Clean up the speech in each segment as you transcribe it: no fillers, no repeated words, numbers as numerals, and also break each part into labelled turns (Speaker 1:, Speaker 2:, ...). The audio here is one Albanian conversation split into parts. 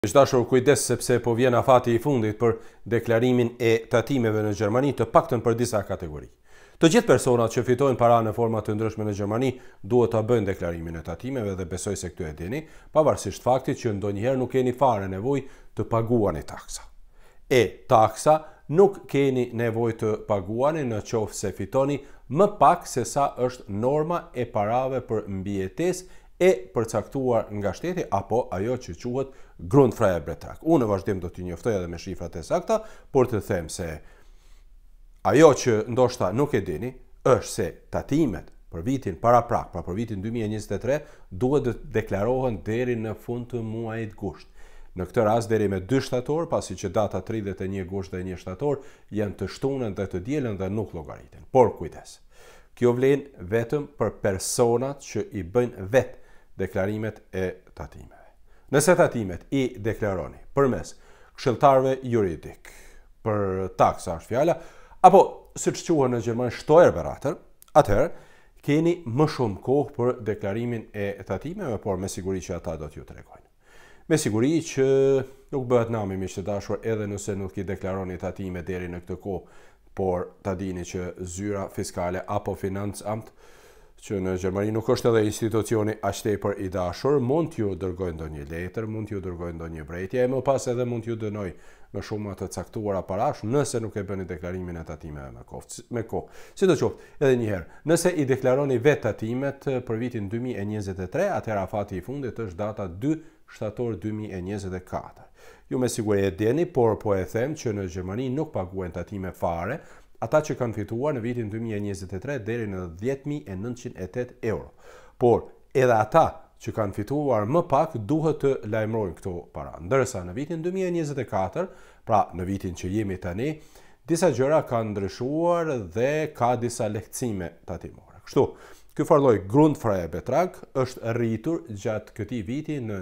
Speaker 1: Dashur kujdes sepse po vjen afati I fundit për deklarimin e tatimeve në Gjermani, të paktën për disa kategori. Të gjithë personat që fitojnë para në forma të ndryshme në Gjermani duhet ta bëjnë deklarimin e tatimeve dhe besoj se këtu e dini, pavarësisht faktit që ndonjëherë nuk keni fare nevojë të paguani taksa. Taksa nuk keni nevojë të paguani në qoftë se fitoni më pak se sa është norma e parave për mbijetesë e përcaktuar nga shteti apo ajo që quhet Grundfreie Betrag. Unë vazhdim do t'i njoftoj edhe me shifrat e sakta, por të them se ajo që ndoshta nuk e dini është se tatimet për vitin paraprak, pra për vitin 2023, duhet të deklarohen deri në fund të muajit gusht. Në këtë rast deri me 2 shtator, pasi që data 31 gusht dhe 1 shtator janë të shtunën dhe të dielën dhe nuk llogariten. Por kujdes. Kjo vlen vetëm për personat që I bëjnë vetë deklarimet e tatimeve. Nëse tatimet I deklaroni përmes këshilltarëve juridik për taksa është fjala, apo siç quhen në gjerman Steuerberater, atëherë keni më shumë kohë për deklarimin e tatimeve, por me siguri që ata do t'ju tregojnë. Me siguri që nuk bëhet nami miq të dashur edhe nëse nuk I deklaroni tatime deri në këtë kohë, por ta dini që zyra fiskale apo Finanzamt që në Gjermani nuk është edhe institucioni aq tepër I dashur, mund t'ju dërgojnë ndonjë letër, mund t'ju dërgojnë ndonjë brejtje, e më pas edhe mund t'ju dënoj me shuma të caktuara parash nëse nuk e bëni deklarimin e tatimeve me kohë. Sidoqoftë, edhe një herë, nëse I deklaroni vetë tatimet për vitin 2023, atëherë afati I fundit është data 2 shtator 2024. Ju me siguri e dini, por po e them që në Gjermani nuk paguajnë tatime fare ata që kanë fituar në vitin 2023 deri në 10.908 euro. Por edhe ata që kanë fituar më pak duhet të lajmërojnë këto para. Ndërsa në vitin 2024, pra në vitin që jemi tani, disa gjëra kanë ndryshuar dhe ka disa lehtësime tatimore. Kështu, ky farlloj Grundfreie Betrag është rritur gjatë këtij viti në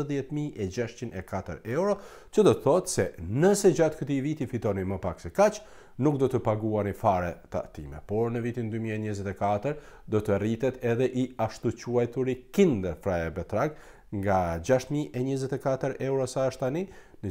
Speaker 1: 11.604 euro, që do të thotë se nëse gjatë këtij viti fitoni më pak se kaq, nuk do të paguani fare tatime, por në vitin 2024 do të rritet edhe I ashtu quajturi Kinderfreie Betrag nga 6.024 euro sa është tani në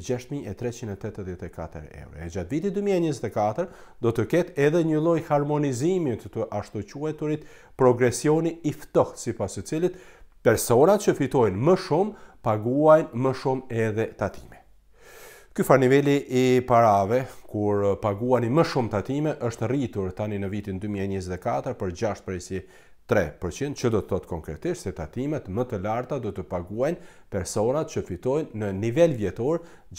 Speaker 1: 6.384 euro. E gjatë vitit 2024 do të ketë edhe një lloj harmonizimi të ashtu quajturit progresioni I ftohtë, sipas së cilit personat që fitojnë më shumë paguajnë më shumë edhe tatime. Ky farniveli I parave, kur paguani më shumë tatime, është rritur tani në vitin 2024 për 6,3%, që do të thotë konkretisht se tatimet më të larta do të paguajnë personat që fitojnë në nivel vjetor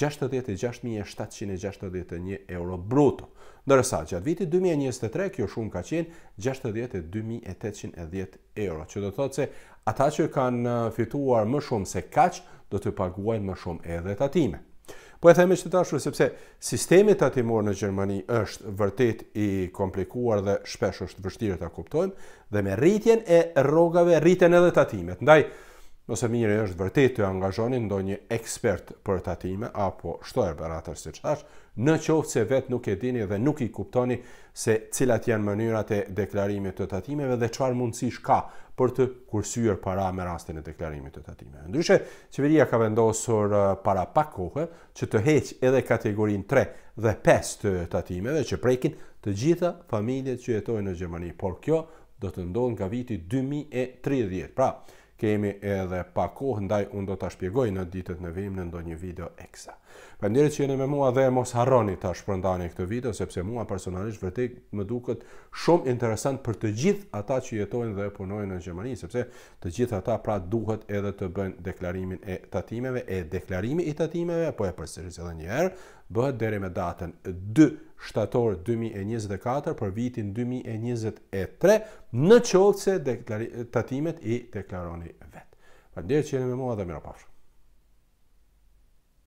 Speaker 1: 66.761 euro bruto. Ndërsa gjatë vitit 2023 kjo shumë ka qenë 62.810 euro, që do të thotë se ata që kanë fituar më shumë se kaq do të paguajnë më shumë edhe tatime. Po e themi që të dashur sepse sistemi tatimor në Gjermani është vërtet I komplikuar dhe shpesh është vështirë ta kuptojmë, dhe me rritjen e rrogave rriten edhe tatimet. Ndaj, nëse mirë është vërtet të angazhoni ndonjë ekspert për tatime apo Steuerberater siç thash, në qoftë se vetë nuk e dini dhe nuk I kuptoni se cilat janë mënyrat e deklarimit të tatimeve dhe çfarë mundësish ka për të kursyer para me rastin e deklarimit të tatimeve. Ndryshe, qeveria ka vendosur para pak kohe që të heqë edhe kategorinë 3 dhe 5 të tatimeve që prekin të gjitha familjet që jetojnë në Gjermani, por kjo do të ndodhë nga viti 2030. Pra, kemi edhe pa kohë, ndaj unë do ta shpjegoj në ditët në vijim në ndonjë video ekstra. Faleminderit që jeni me mua dhe mos harroni ta shpërndani këtë video sepse mua personalisht vërtet më duket shumë interesant për të gjithë ata që jetojnë dhe punojnë në Gjermani, sepse të gjithë ata pra duhet edhe të bëjnë deklarimin e tatimeve, e deklarimi I tatimeve, po e përsëris edhe një herë, bëhet deri me datën 2 shtator 2024 për vitin 2023, në qoftë se tatimet I deklaroni vetë. Faleminderit që jeni me mua dhe mirupafshim.